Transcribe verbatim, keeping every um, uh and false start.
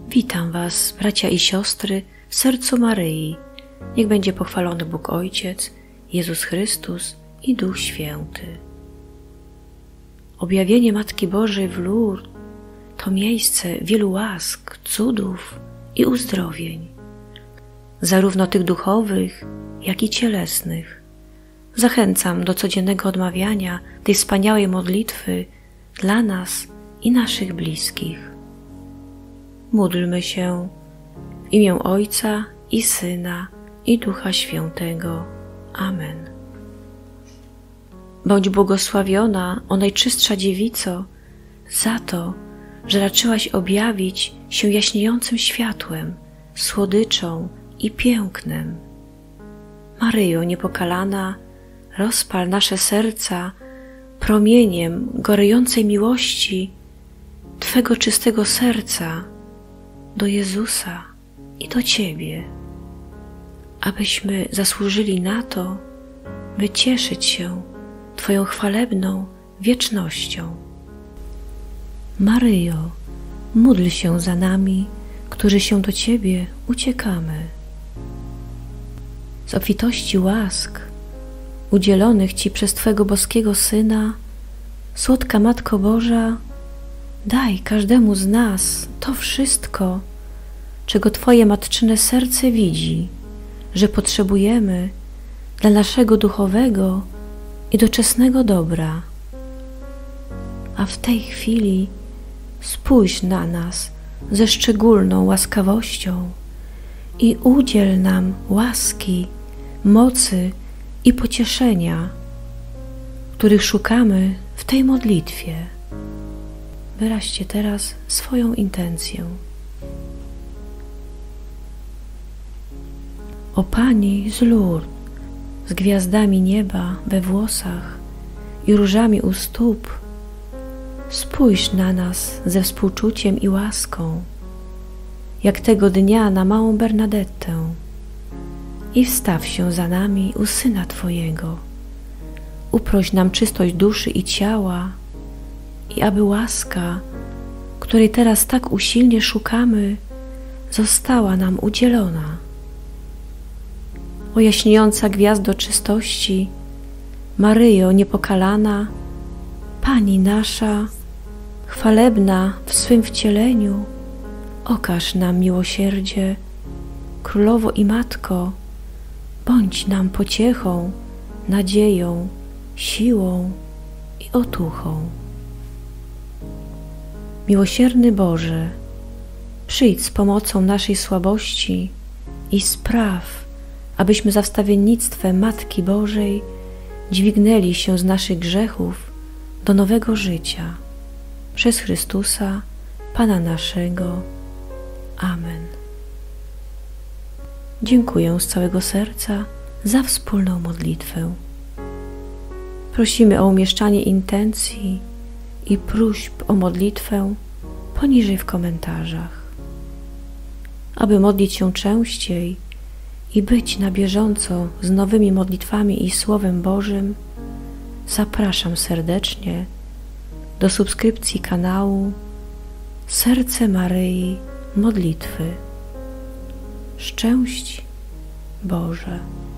Witam Was, bracia i siostry, w sercu Maryi. Niech będzie pochwalony Bóg Ojciec, Jezus Chrystus i Duch Święty. Objawienie Matki Bożej w Lourdes to miejsce wielu łask, cudów i uzdrowień, zarówno tych duchowych, jak i cielesnych. Zachęcam do codziennego odmawiania tej wspaniałej modlitwy dla nas i naszych bliskich. Módlmy się w imię Ojca i Syna i Ducha Świętego. Amen. Bądź błogosławiona, o Najczystsza Dziewico, za to, że raczyłaś objawić się jaśniejącym światłem, słodyczą i pięknem. Maryjo niepokalana, rozpal nasze serca promieniem gorejącej miłości Twego czystego serca do Jezusa i do Ciebie, abyśmy zasłużyli na to, by cieszyć się Twoją chwalebną wiecznością. Maryjo, módl się za nami, którzy się do Ciebie uciekamy. Z obfitości łask udzielonych Ci przez Twego boskiego Syna, słodka Matko Boża, daj każdemu z nas to wszystko, czego Twoje matczyne serce widzi, że potrzebujemy dla naszego duchowego i doczesnego dobra. A w tej chwili spójrz na nas ze szczególną łaskawością i udziel nam łaski, mocy i pocieszenia, których szukamy w tej modlitwie. Wyraźcie teraz swoją intencję. O Pani z Lourdes, z gwiazdami nieba we włosach i różami u stóp, spójrz na nas ze współczuciem i łaską, jak tego dnia na małą Bernadettę, i wstaw się za nami u Syna Twojego. Uproś nam czystość duszy i ciała, i aby łaska, której teraz tak usilnie szukamy, została nam udzielona. O jaśniejąca gwiazdo czystości, Maryjo niepokalana, Pani nasza, chwalebna w swym wcieleniu, okaż nam miłosierdzie, Królowo i Matko, bądź nam pociechą, nadzieją, siłą i otuchą. Miłosierny Boże, przyjdź z pomocą naszej słabości i spraw, abyśmy za wstawiennictwem Matki Bożej dźwignęli się z naszych grzechów do nowego życia. Przez Chrystusa, Pana naszego. Amen. Dziękuję z całego serca za wspólną modlitwę. Prosimy o umieszczanie intencji i próśb o modlitwę poniżej w komentarzach. Aby modlić się częściej i być na bieżąco z nowymi modlitwami i Słowem Bożym, zapraszam serdecznie do subskrypcji kanału Serce Maryi Modlitwy. Szczęść Boże!